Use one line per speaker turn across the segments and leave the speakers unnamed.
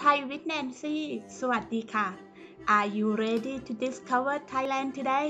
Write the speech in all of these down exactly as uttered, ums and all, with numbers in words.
Thai with Nancy สวัสดีค่ะ Are you ready to discover Thailand today?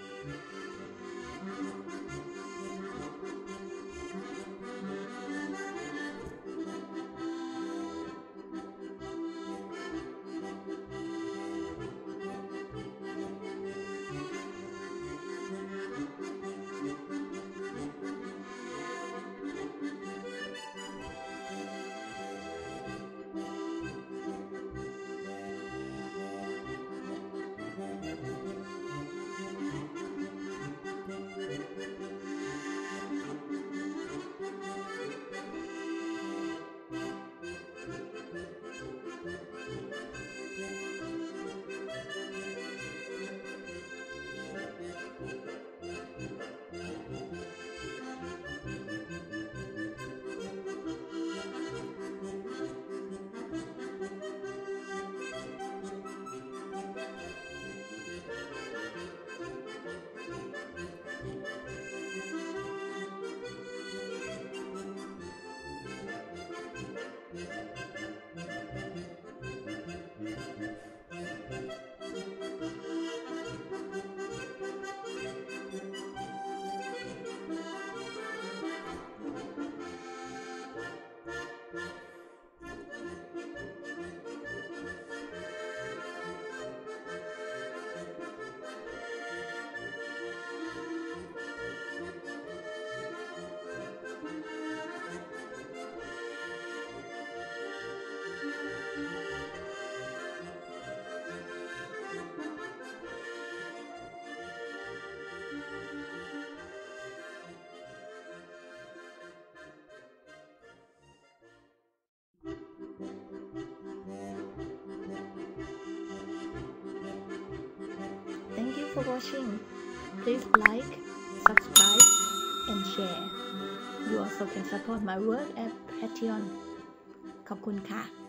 Thank you for watching. Please like, subscribe, and share. You also can support my work at Patreon. ขอบคุณค่ะ